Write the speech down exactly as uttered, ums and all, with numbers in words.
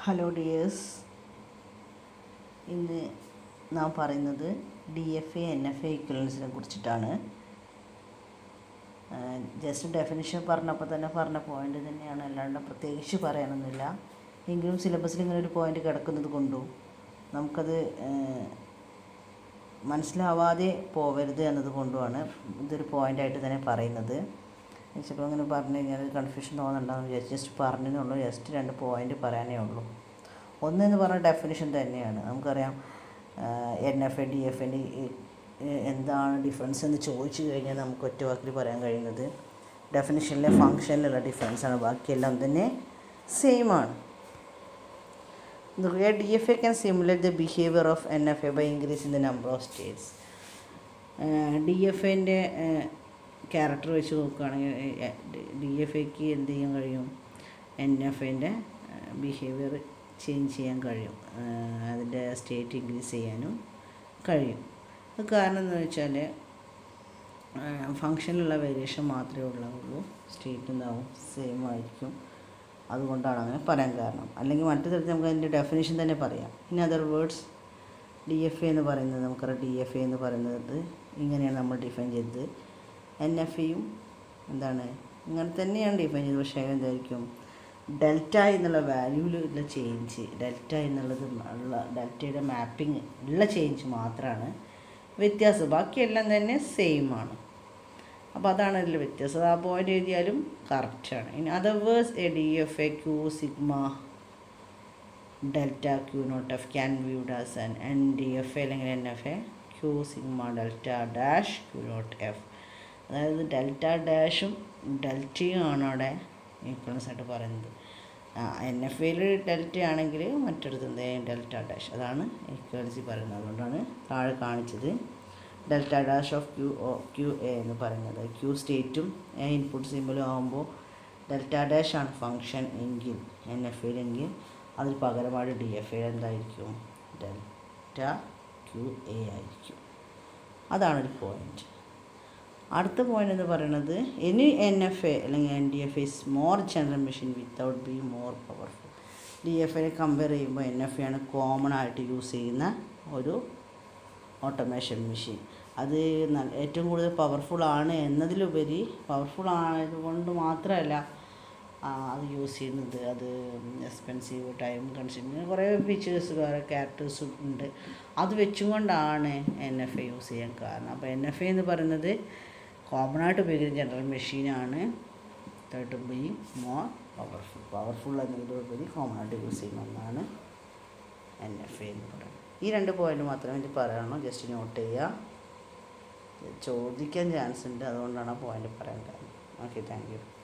Hello dears, ഇന്ന് നാം പറയുന്നത് D F A N F A ഇക്വലൻസിനെ കുറിച്ചിട്ടാണ്. ജസ്റ്റ് ഡെഫിനിഷൻ പറഞ്ഞപ്പോൾ തന്നെ പറഞ്ഞ പോയിൻ്റ് തന്നെയാണ്, അല്ലാണ്ട് പ്രത്യേകിച്ച് പറയാനൊന്നുമില്ല. എങ്കിലും സിലബസിൽ ഇങ്ങനെ ഒരു പോയിൻ്റ് കിടക്കുന്നത് കൊണ്ടും നമുക്കത് മനസ്സിലാവാതെ പോവരുത് എന്നതുകൊണ്ടുമാണ് ഇതൊരു പോയിൻ്റായിട്ട് തന്നെ പറയുന്നത്. ചിലപ്പോൾ അങ്ങനെ പറഞ്ഞു കഴിഞ്ഞാൽ കൺഫ്യൂഷൻ തോന്നുന്നുണ്ടാകും വിചാരിച്ച് ജസ്റ്റ് പറഞ്ഞെന്നുള്ളൂ. ജസ്റ്റ് രണ്ട് പോയിൻ്റ് പറയാനേ ഉള്ളൂ. ഒന്നെന്ന് പറഞ്ഞ ഡെഫിനിഷൻ തന്നെയാണ്. നമുക്കറിയാം N F A D F എൻ്റെ എന്താണ് ഡിഫറൻസ് എന്ന് ചോദിച്ചു കഴിഞ്ഞാൽ നമുക്ക് ഒറ്റ വാക്കിൽ പറയാൻ കഴിയുന്നത് ഡെഫിനിഷനിലെ ഫങ്ഷനിലുള്ള ഡിഫറൻസാണ്. ബാക്കിയെല്ലാം തന്നെ സെയിം ആണ്. D F A can simulate the behaviour of N F A by increasing the number of states. D F എൻ്റെ ക്യാരക്ടർ വെച്ച് നോക്കുകയാണെങ്കിൽ ഡി എഫ് എക്ക് എന്ത് ചെയ്യാൻ കഴിയും? എൻ എഫ് എൻ്റെ ബിഹേവിയർ ചേഞ്ച് ചെയ്യാൻ കഴിയും, അതിൻ്റെ സ്റ്റേറ്റ് ഇൻക്രീസ് ചെയ്യാനും കഴിയും. അത് കാരണം എന്ന് വെച്ചാൽ ഫങ്ഷനിലുള്ള വേരിയേഷൻ മാത്രമേ ഉള്ളൂ, സ്റ്റേറ്റ് എന്താവും സെയിം ആയിരിക്കും. അതുകൊണ്ടാണ് അങ്ങനെ പറയാൻ കാരണം. അല്ലെങ്കിൽ മറ്റു തരത്തിൽ നമുക്ക് അതിൻ്റെ ഡെഫിനേഷൻ തന്നെ പറയാം. In other words, D F A എന്ന് പറയുന്നത് നമുക്കറിയാം. ഡി എഫ് എ എന്ന് പറയുന്നത് ഇങ്ങനെയാണ് നമ്മൾ ഡിഫൈൻ ചെയ്തത്. എൻ എഫ് എയും എന്താണ് ഇങ്ങനെ തന്നെയാണ് ഡിഫൈൻ ചെയ്തത്. പക്ഷേ എന്തായിരിക്കും ഡെൽറ്റ എന്നുള്ള വാല്യൂവിൽ ഉള്ള ചേഞ്ച്, ഡെൽറ്റ എന്നുള്ളത് ഉള്ള ഡെൽറ്റയുടെ മാപ്പിംഗ് ഉള്ള ചേഞ്ച് മാത്രമാണ് വ്യത്യാസം. ബാക്കിയെല്ലാം തന്നെ സെയിം ആണ്. അപ്പോൾ അതാണ് അതിൽ വ്യത്യാസം. ആ പോയിൻ്റ് എഴുതിയാലും കറക്റ്റാണ്. In other words a D F A Q sigma delta Q naught F can viewed as an N D F A അല്ലെങ്കിൽ N F A Q sigma delta dash Q naught F. അതായത് delta ഡാഷും ഡെൽറ്റയും ആണ് അവിടെ equivalence ആയിട്ട് പറയുന്നത്. N F എയിൽ delta ആണെങ്കിൽ മറ്റൊരുത്ത് എന്തെങ്കിലും ഡെൽറ്റ ഡാഷ്, അതാണ് ഈക്വലൻസി പറയുന്നത്. അതുകൊണ്ടാണ് താഴെ കാണിച്ചത് delta dash of Q O Q A എന്ന് പറയുന്നത്. ക്യൂ സ്റ്റേറ്റും എ ഇൻപുട്ട് സിമ്പലും ആകുമ്പോൾ ഡെൽറ്റ ഡാഷ് ആണ് ഫങ്ഷൻ എങ്കിൽ എൻ എഫ് എയിലെങ്കിൽ അതിൽ പകരമായിട്ട് ഡി എഫ് എയിൽ എന്തായിരിക്കും? ഡെൽറ്റ ക്യൂ എ ആയിരിക്കും. അതാണൊരു പോയിൻറ്റ്. അടുത്ത പോയിൻ്റ് എന്ന് പറയുന്നത് എനി എൻ എഫ് എ അല്ലെങ്കിൽ N D F A is more general machine without be more powerful. D F എനെ കമ്പയർ ചെയ്യുമ്പോൾ എൻ എഫ് എ ആണ് കോമൺ ആയിട്ട് യൂസ് ചെയ്യുന്ന ഒരു ഓട്ടോമേഷൻ മെഷീൻ. അത് ഏറ്റവും കൂടുതൽ പവർഫുൾ ആണ് എന്നതിലുപരി പവർഫുൾ ആയതുകൊണ്ട് മാത്രമല്ല അത് യൂസ് ചെയ്യുന്നത്, അത് എക്സ്പെൻസീവ്, ടൈം കൺസ്യൂമിങ്, കുറേ ഫീച്ചേഴ്സ് വേറെ ക്യാരക്ടേഴ്സും ഉണ്ട്. അത് വെച്ചുകൊണ്ടാണ് എൻ എഫ് എ യൂസ് ചെയ്യാൻ കാരണം. അപ്പോൾ എൻ എഫ് എ എന്ന് പറയുന്നത് കോമൺ ആയിട്ട് ഉപയോഗിക്കുന്ന ജനറൽ മെഷീനാണ്. Third be more powerful powerful എന്നതിലുപരി കോമൺ ആയിട്ട് യൂസ് ചെയ്യുന്ന ഒന്നാണ് എൻ എഫ് എ എന്ന് പറയുന്നത്. ഈ രണ്ട് പോയിൻ്റ് മാത്രമേ ഇത് പറയാനുള്ളൂ. ജസ്റ്റ് നോട്ട് ചെയ്യുക. ചോദിക്കാൻ ചാൻസ് ഉണ്ട്, അതുകൊണ്ടാണ് ആ പോയിൻ്റ് പറയാൻ കാരണം. Okay, thank U.